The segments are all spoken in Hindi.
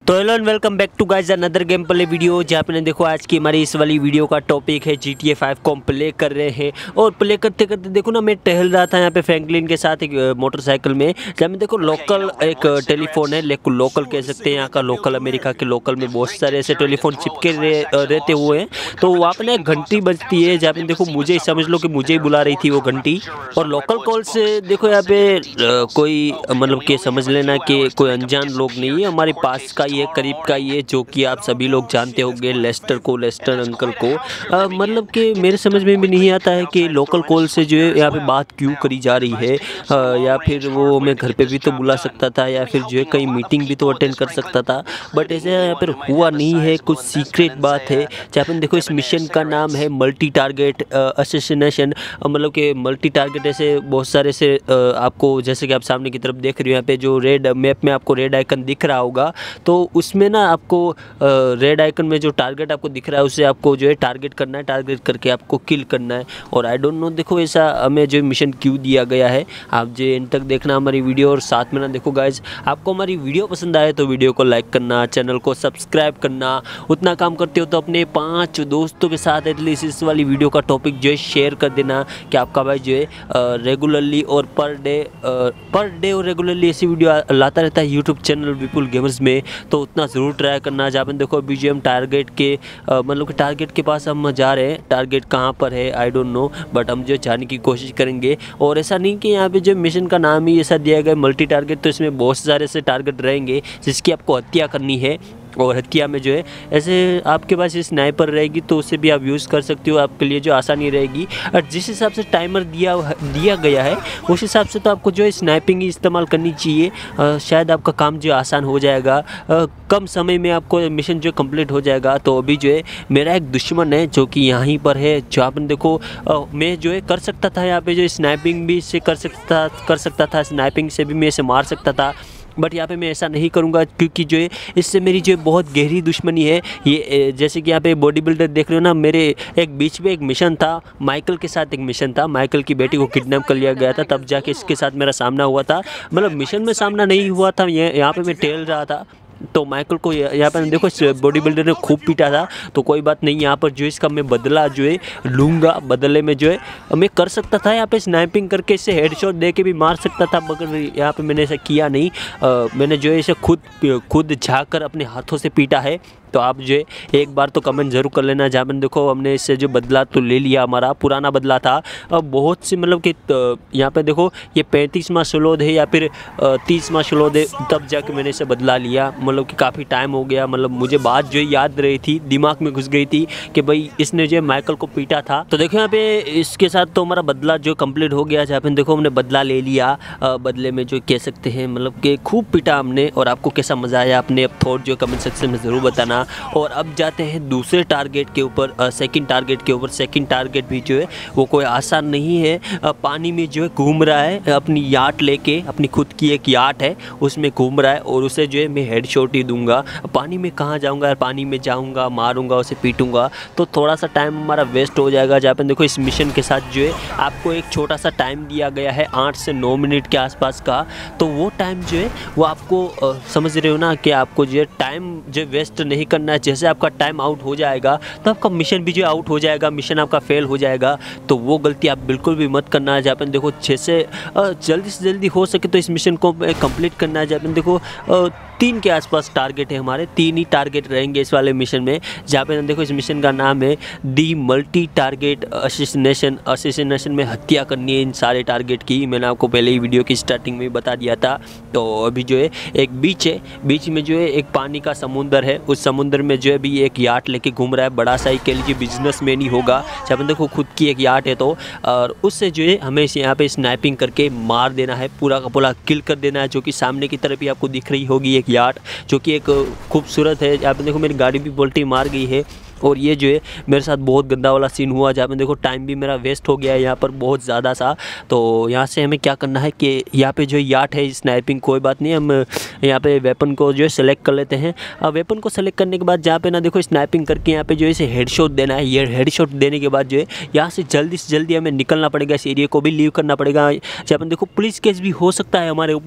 तो hello and welcome back to guys another game play video. जहाँ पे देखो आज की हमारी इस वाली वीडियो का टॉपिक है GTA 5 को हम प्ले कर रहे हैं। और प्ले करते करते देखो ना, मैं टहल रहा था यहाँ पे फ्रैंकलिन के साथ एक मोटरसाइकिल में। जहाँ में देखो लोकल एक टेलीफोन है, लोकल कह सकते हैं यहाँ का, लोकल अमेरिका के लोकल में बहुत सारे ऐसे टेलीफोन चिपके रहते हुए हैं। तो वहाँ पर ना एक घंटी बजती है, जहाँ पे देखो मुझे समझ लो कि मुझे ही बुला रही थी वो घंटी। और लोकल कॉल से देखो यहाँ पे कोई मतलब कि समझ लेना कि कोई अनजान लोग नहीं है, हमारे पास का ये करीब का ये, जो कि आप सभी लोग जानते होंगे लेस्टर अंकल को। मतलब कि मेरे समझ में भी नहीं आता है कि लोकल कॉल से जो है यहाँ पे बात क्यों करी जा रही है। या फिर वो मैं घर पे भी तो बुला सकता था, या फिर जो है कहीं मीटिंग भी तो अटेंड कर सकता था, बट ऐसे यहाँ पर हुआ नहीं है। कुछ सीक्रेट बात है। जहाँ पर देखो इस मिशन का नाम है मल्टी टारगेट असैसिनेशन। मतलब कि मल्टी टारगेट ऐसे बहुत सारे से आपको, जैसे कि आप सामने की तरफ देख रहे हो, यहाँ पे जो रेड मैप में आपको रेड आइकन दिख रहा होगा, तो उसमें ना आपको रेड आइकन में जो टारगेट आपको दिख रहा है उसे आपको जो है टारगेट करना है, टारगेट करके आपको किल करना है। और आई डोंट नो देखो ऐसा हमें जो मिशन क्यों दिया गया है। आप जो एंड तक देखना हमारी वीडियो, और साथ में ना देखो गाइज, आपको हमारी वीडियो पसंद आए तो वीडियो को लाइक करना, चैनल को सब्सक्राइब करना। उतना काम करते हो तो अपने 5 दोस्तों के साथ एटलीस्ट इस वाली वीडियो का टॉपिक जो है शेयर कर देना, कि आपका भाई जो है रेगुलरली और पर डे और रेगुलरली ऐसी वीडियो लाता रहता है यूट्यूब चैनल विपुल गेमर्स में। तो उतना ज़रूर ट्राई करना। जहाँ पर देखो अभी जो हम टारगेट के मतलब कि टारगेट के पास हम जा रहे हैं। टारगेट कहाँ पर है आई डोंट नो, बट हम जो जाने की कोशिश करेंगे। और ऐसा नहीं कि यहाँ पे जो मिशन का नाम ही ऐसा दिया गया मल्टी टारगेट, तो इसमें बहुत सारे ऐसे टारगेट रहेंगे जिसकी आपको हत्या करनी है। और हत्या में जो है ऐसे आपके पास स्नाइपर रहेगी, तो उसे भी आप यूज़ कर सकते हो, आपके लिए जो आसानी रहेगी। और जिस हिसाब से टाइमर दिया गया है उस हिसाब से तो आपको जो है स्नाइपिंग ही इस्तेमाल करनी चाहिए। शायद आपका काम जो आसान हो जाएगा, कम समय में आपको मिशन जो कंप्लीट हो जाएगा। तो अभी जो है मेरा एक दुश्मन है जो कि यहीं पर है। जो आपने देखो मैं जो है कर सकता था यहाँ पे जो स्नाइपिंग भी इससे कर सकता था, स्नाइपिंग से भी मैं इसे मार सकता था, बट यहाँ पे मैं ऐसा नहीं करूँगा, क्योंकि जो है इससे मेरी जो बहुत गहरी दुश्मनी है। ये जैसे कि यहाँ पे बॉडी बिल्डर देख रहे हो ना, मेरे एक बीच में एक मिशन था, माइकल के साथ एक मिशन था। माइकल की बेटी को किडनैप कर लिया गया था, तब जाके इसके साथ मेरा सामना हुआ था। मतलब मिशन में सामना नहीं हुआ था, यहाँ पे मैं टेल रहा था। तो माइकल को यहाँ पर देखो इस बॉडी बिल्डर ने खूब पीटा था। तो कोई बात नहीं, यहाँ पर जो इसका मैं बदला जो है लूँगा। बदले में जो है मैं कर सकता था यहाँ पे स्नाइपिंग करके इसे हेडशॉट दे के भी मार सकता था, मगर यहाँ पे मैंने ऐसा किया नहीं। मैंने जो है इसे खुद झाँक कर अपने हाथों से पीटा है। तो आप जो है एक बार तो कमेंट जरूर कर लेना। जहाँ पर देखो हमने इससे जो बदला तो ले लिया, हमारा पुराना बदला था। अब बहुत सी मतलब कि यहाँ पे देखो ये 35वां स्लोद है या फिर 30वां स्लोद है, तब जाके मैंने इसे बदला लिया। मतलब कि काफ़ी टाइम हो गया, मतलब मुझे बात जो याद रही थी, दिमाग में घुस गई थी कि भाई इसने जो माइकल को पीटा था। तो देखो यहाँ पे इसके साथ तो हमारा बदला जो कंप्लीट हो गया। जहाँ पे देखो हमने बदला ले लिया, बदले में जो कह सकते हैं मतलब कि खूब पीटा हमने। और आपको कैसा मज़ा आया अपने अब थॉट जो कमेंट सेक्शन में ज़रूर बताना। और अब जाते हैं दूसरे टारगेट के ऊपर, सेकंड टारगेट के ऊपर। सेकंड टारगेट भी जो है वो कोई आसान नहीं है। पानी में जो है घूम रहा है, अपनी याट लेके, अपनी खुद की एक याट है उसमें घूम रहा है, और उसे जो है मैं हेडशॉट ही दूंगा। पानी में कहाँ जाऊंगा यार, पानी में जाऊंगा, मारूंगा, उसे पीटूंगा, तो थोड़ा सा टाइम हमारा वेस्ट हो जाएगा। जहाँ पर देखो इस मिशन के साथ जो है आपको एक छोटा सा टाइम दिया गया है 8 से 9 मिनट के आसपास का। तो वो टाइम जो है वो आपको समझ रहे हो ना, कि आपको जो है टाइम जो वेस्ट नहीं करना है। जैसे आपका टाइम आउट हो जाएगा तो आपका मिशन भी जो आउट हो जाएगा, मिशन आपका फेल हो जाएगा। तो वो गलती आप बिल्कुल भी मत करना है। जहाँ पर देखो जैसे जल्दी से जल्दी हो सके तो इस मिशन को कंप्लीट करना है। जहाँ पर देखो 3 के आसपास टारगेट है हमारे, 3 ही टारगेट रहेंगे इस वाले मिशन में। जहाँ पे देखो इस मिशन का नाम है दी मल्टी टारगेट असैसिनेशन में हत्या करनी है इन सारे टारगेट की। मैंने आपको पहले ही वीडियो की स्टार्टिंग में बता दिया था। तो अभी जो है एक बीच है, बीच में जो है एक पानी का समुंदर है, उस समुंदर में जो है भी एक याट लेके घूम रहा है, बड़ा सा ही कह लीजिए बिजनेसमैन ही होगा। जहाँ पे देखो खुद की एक याट है, तो और उससे जो है हमें यहाँ पे स्नाइपिंग करके मार देना है, पूरा का पूरा किल कर देना है। जो कि सामने की तरफ ही आपको दिख रही होगी एक याट, जो कि एक खूबसूरत है। यहाँ पे देखो मेरी गाड़ी भी पलटी मार गई है। और ये जो है मेरे साथ बहुत गंदा वाला सीन हुआ, जहाँ पे देखो टाइम भी मेरा वेस्ट हो गया है यहाँ पर बहुत ज़्यादा सा। तो यहाँ से हमें क्या करना है कि यहाँ पे जो याट है स्नाइपिंग, कोई बात नहीं, हम यहाँ पे वेपन को जो है सेलेक्ट कर लेते हैं। वेपन को सेलेक्ट करने के बाद जहाँ पे ना देखो स्नाइपिंग करके यहाँ पे जो है इसे हेडशॉट देना है। ये हेडशॉट देने के बाद जो है यहाँ से जल्दी हमें निकलना पड़ेगा, इस एरिया को भी लीव करना पड़ेगा। जहाँ पे देखो पुलिस केस भी हो सकता है हमारे ऊपर,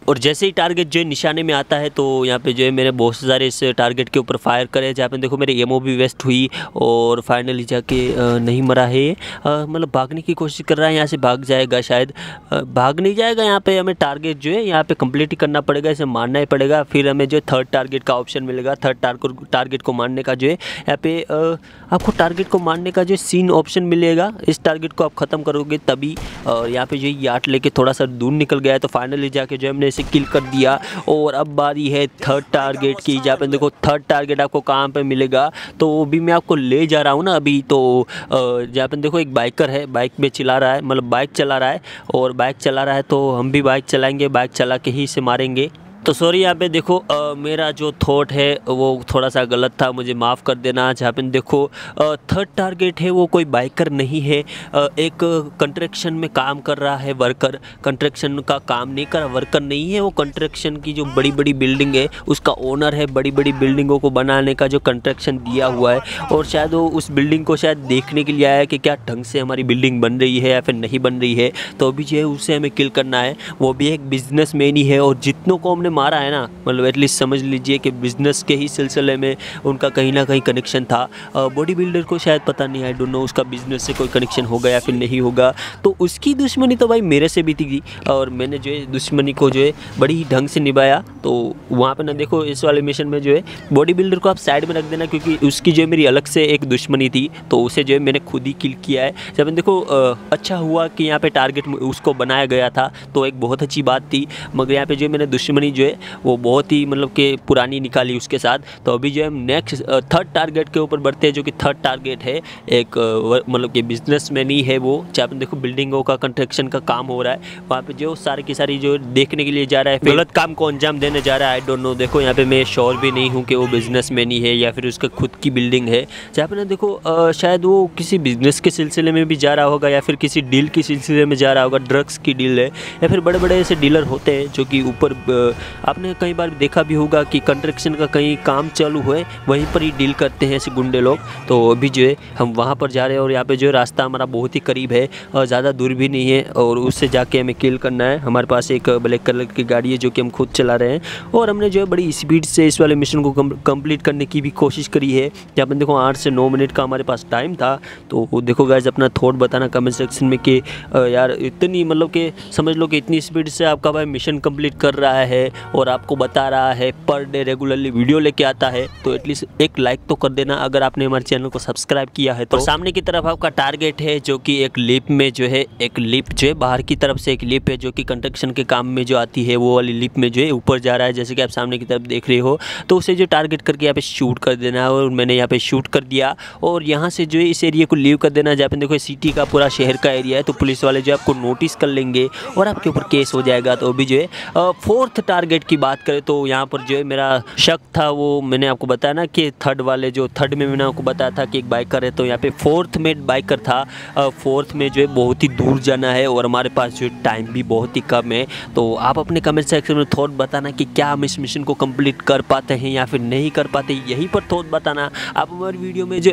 और जैसे ही टारगेट जो है निशाने में आता है तो यहाँ पे जो है मैंने बहुत सारे इस टारगेट के ऊपर फायर करे, जहाँ पे देखो मेरे एमओ भी वेस्ट हुई और फाइनली जाके नहीं मरा है। मतलब भागने की कोशिश कर रहा है, यहाँ से भाग जाएगा शायद, भाग नहीं जाएगा। यहाँ पे हमें टारगेट जो है यहाँ पे कंप्लीट ही करना पड़ेगा, इसे मारना ही पड़ेगा, फिर हमें जो थर्ड टारगेट का ऑप्शन मिलेगा। थर्ड टारगेट को मारने का जो है यहाँ पे आपको टारगेट को मारने का जो सीन ऑप्शन मिलेगा। इस टारगेट को आप ख़त्म करोगे तभी। और यहाँ पे जो यार्ड लेके थोड़ा सा दूर निकल गया है, तो फाइनली जाके जो है हमने इसे किल कर दिया। और अब बारी है थर्ड टारगेट की, जहाँ पे देखो थर्ड टारगेट आपको कहाँ पे मिलेगा, तो अभी मैं आपको ले जा रहा हूँ ना अभी। तो जहाँ पे देखो एक बाइकर है, बाइक में चला रहा है, मतलब बाइक चला रहा है, और बाइक चला रहा है तो हम भी बाइक चलाएंगे, बाइक चला के ही इसे मारेंगे। तो सॉरी यहाँ पे देखो मेरा जो थॉट है वो थोड़ा सा गलत था, मुझे माफ़ कर देना। जहाँ पे देखो थर्ड टारगेट है वो कोई बाइकर नहीं है, एक कंस्ट्रक्शन में काम कर रहा है वर्कर। कंस्ट्रक्शन का काम नहीं कर रहा, वर्कर नहीं है वो, कंस्ट्रक्शन की जो बड़ी बड़ी बिल्डिंग है उसका ओनर है। बड़ी बड़ी बिल्डिंगों को बनाने का जो कंस्ट्रक्शन दिया हुआ है, और शायद वो उस बिल्डिंग को शायद देखने के लिए आया है कि क्या ढंग से हमारी बिल्डिंग बन रही है या फिर नहीं बन रही है। तो अभी जो है उसे हमें किल करना है। वो भी एक बिजनेसमैन ही है, और जितनों को हमने मारा है ना, मतलब एटलीस्ट समझ लीजिए कि बिजनेस के ही सिलसिले में उनका कहीं ना कहीं कनेक्शन था। बॉडी बिल्डर को शायद पता नहीं, आई डोंट नो उसका बिजनेस से कोई कनेक्शन होगा या फिर नहीं होगा। तो उसकी दुश्मनी तो भाई मेरे से भी थी, और मैंने जो है दुश्मनी को जो है बड़ी ढंग से निभाया। तो वहाँ पर ना देखो इस वाले मिशन में जो है बॉडी बिल्डर को आप साइड में रख देना, क्योंकि उसकी जो है मेरी अलग से एक दुश्मनी थी, तो उसे जो है मैंने खुद ही किल किया है। जब देखो अच्छा हुआ कि यहाँ पे टारगेट उसको बनाया गया था, तो एक बहुत अच्छी बात थी। मगर यहाँ पे जो मैंने दुश्मनी जो है वो बहुत ही मतलब कि पुरानी निकाली उसके साथ। तो अभी जो है हम नेक्स्ट थर्ड टारगेट के ऊपर बढ़ते हैं, जो कि थर्ड टारगेट है एक मतलब कि बिजनेसमैन ही है वो। जहाँ पे देखो बिल्डिंगों का कंस्ट्रक्शन का काम हो रहा है, वहाँ पे जो सारी की सारी जो देखने के लिए जा रहा है, गलत काम को अंजाम देने जा रहा है। आई डोंट नो, देखो यहाँ पे मैं श्योर भी नहीं हूँ कि वो बिजनेसमैन ही है या फिर उसका खुद की बिल्डिंग है। जहाँ पे ना देखो शायद वो किसी बिजनेस के सिलसिले में भी जा रहा होगा, या फिर किसी डील के सिलसिले में जा रहा होगा, ड्रग्स की डील है, या फिर बड़े बड़े ऐसे डीलर होते हैं जो कि ऊपर आपने कई बार देखा भी होगा कि कंस्ट्रक्शन का कहीं काम चालू हुए वहीं पर ही डील करते हैं ऐसे गुंडे लोग। तो अभी जो है हम वहाँ पर जा रहे हैं, और यहाँ पे जो है रास्ता हमारा बहुत ही करीब है और ज़्यादा दूर भी नहीं है, और उससे जाके हमें किल करना है। हमारे पास एक ब्लैक कलर की गाड़ी है जो कि हम खुद चला रहे हैं, और हमने जो है बड़ी स्पीड से इस वाले मिशन को कंप्लीट करने की भी कोशिश करी है। जहाँ पर देखो 8 से 9 मिनट का हमारे पास टाइम था। तो देखो गाइस अपना थॉट बताना कमेंट सेक्शन में कि यार इतनी मतलब कि समझ लो कि इतनी स्पीड से आपका भाई मिशन कंप्लीट कर रहा है और आपको बता रहा है पर डे रेगुलरली वीडियो लेके आता है, तो एटलीस्ट एक लाइक तो कर देना अगर आपने हमारे चैनल को सब्सक्राइब किया है। तो सामने की तरफ आपका टारगेट है जो कि एक लिप में जो है, एक लिप जो है बाहर की तरफ से एक लिप है जो कि कंस्ट्रक्शन के काम में जो आती है, वो वाली लिप में जो है ऊपर जा रहा है, जैसे कि आप सामने की तरफ देख रहे हो। तो उसे जो टारगेट करके यहाँ पे शूट कर देना है, और मैंने यहाँ पे शूट कर दिया। और यहाँ से जो है इस एरिया को लीव कर देना है। जहाँ पे देखो सिटी का पूरा शहर का एरिया है, तो पुलिस वाले जो आपको नोटिस कर लेंगे और आपके ऊपर केस हो जाएगा। तो अभी जो है फोर्थ टारगेट की बात करें तो यहाँ पर जो है मेरा शक था, वो मैंने आपको बताया ना कि थर्ड में मैंने आपको बताया था कि एक बाइकर है, तो यहाँ पे फोर्थ में बाइकर था। फोर्थ में जो है बहुत ही दूर जाना है, और हमारे पास जो टाइम भी बहुत ही कम है। तो आप अपने कमेंट सेक्शन में थॉट बताना कि क्या हम इस मिशन को कंप्लीट कर पाते हैं या फिर नहीं कर पाते, यहीं पर थॉट बताना। आप हमारी वीडियो में जो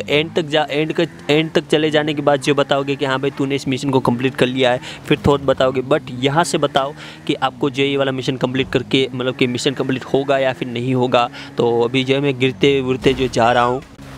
एंड तक चले जाने के बाद जो बताओगे कि हाँ भाई तूने इस मिशन को कंप्लीट कर लिया है, फिर थॉट बताओगे। बट यहाँ से बताओ कि आपको जो ये वाला मिशन कंप्लीट करके मतलब कि मिशन कंप्लीट होगा या फिर नहीं होगा। तो अभी जो है मैं गिरते उड़ते जो जा रहा हूँ।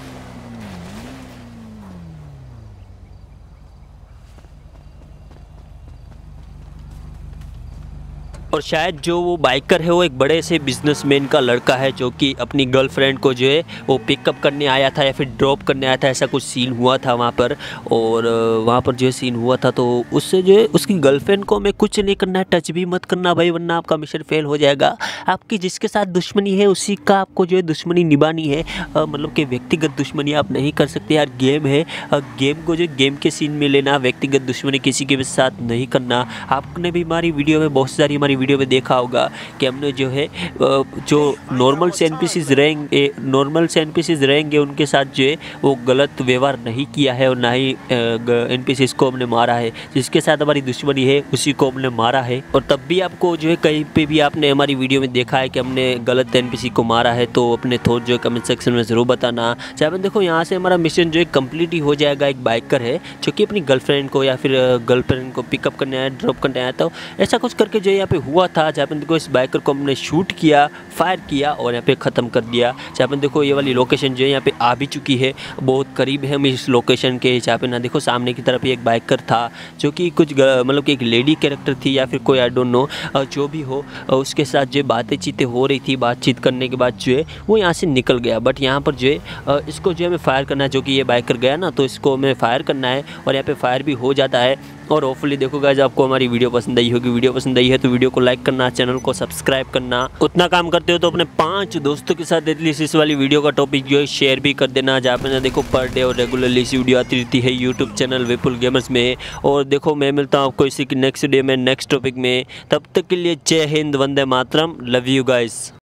और शायद जो वो बाइकर है वो एक बड़े से बिजनेसमैन का लड़का है, जो कि अपनी गर्लफ्रेंड को जो है वो पिकअप करने आया था या फिर ड्रॉप करने आया था, ऐसा कुछ सीन हुआ था वहाँ पर। और वहाँ पर जो है सीन हुआ था, तो उससे जो है उसकी गर्लफ्रेंड को हमें कुछ नहीं करना है, टच भी मत करना भाई, वरना आपका मिशन फेल हो जाएगा। आपकी जिसके साथ दुश्मनी है उसी का आपको जो है दुश्मनी निभानी है, मतलब कि व्यक्तिगत दुश्मनी आप नहीं कर सकते यार। गेम है, गेम को जो गेम के सीन में लेना, व्यक्तिगत दुश्मनी किसी के साथ नहीं करना। आपने भी हमारी वीडियो में बहुत सारी हमारी वीडियो में देखा होगा कि हमने जो है जो नॉर्मल से एनपीसीज रहेंगे उनके साथ जो है वो गलत व्यवहार नहीं किया है, और ना ही एनपीसीज को हमने मारा है। जिसके साथ हमारी दुश्मनी है उसी को हमने मारा है। और तब भी आपको जो है कहीं पे भी आपने हमारी वीडियो में देखा है कि हमने गलत एनपीसी को मारा है, तो अपने थॉट जो है कमेंट सेक्शन में ज़रूर बताना। चाहे देखो यहाँ से हमारा मिशन जो है कंप्लीट ही हो जाएगा। एक बाइकर है जो कि अपनी गर्लफ्रेंड को या फिर गर्लफ्रेंड को पिकअप करने आया, ड्रॉप करने आया, तो ऐसा कुछ करके जो है यहाँ पे हुआ था, जहाँ पे देखो इस बाइकर को हमने शूट किया, फायर किया और यहाँ पे ख़त्म कर दिया। जहाँ पे देखो ये वाली लोकेशन जो है यहाँ पे आ भी चुकी है, बहुत करीब है हम इस लोकेशन के। जहाँ पे ना देखो सामने की तरफ एक बाइकर था जो कि कुछ मतलब कि एक लेडी कैरेक्टर थी या फिर कोई आई डोंट नो, जो भी हो, उसके साथ जो बातें चीतें हो रही थी। बातचीत करने के बाद जो है वो यहाँ से निकल गया। बट यहाँ पर जो है इसको जो है हमें फायर करना है, जो कि ये बाइकर गया ना, तो इसको हमें फायर करना है और यहाँ पे फायर भी हो जाता है। और होपफुली देखो गाइस आपको हमारी वीडियो पसंद आई होगी। वीडियो पसंद आई है तो वीडियो को लाइक करना, चैनल को सब्सक्राइब करना। उतना काम करते हो तो अपने 5 दोस्तों के साथ एटलीस्ट इस वाली वीडियो का टॉपिक जो है शेयर भी कर देना। जहाँ पे ना देखो पर डे और रेगुलरली इसी वीडियो आती रहती है यूट्यूब चैनल विपुल गेमर्स में। और देखो मैं मिलता हूँ आपको इसी की नेक्स्ट डे में नेक्स्ट टॉपिक में। तब तक के लिए जय हिंद, वंदे मातरम, लव यू गाइस।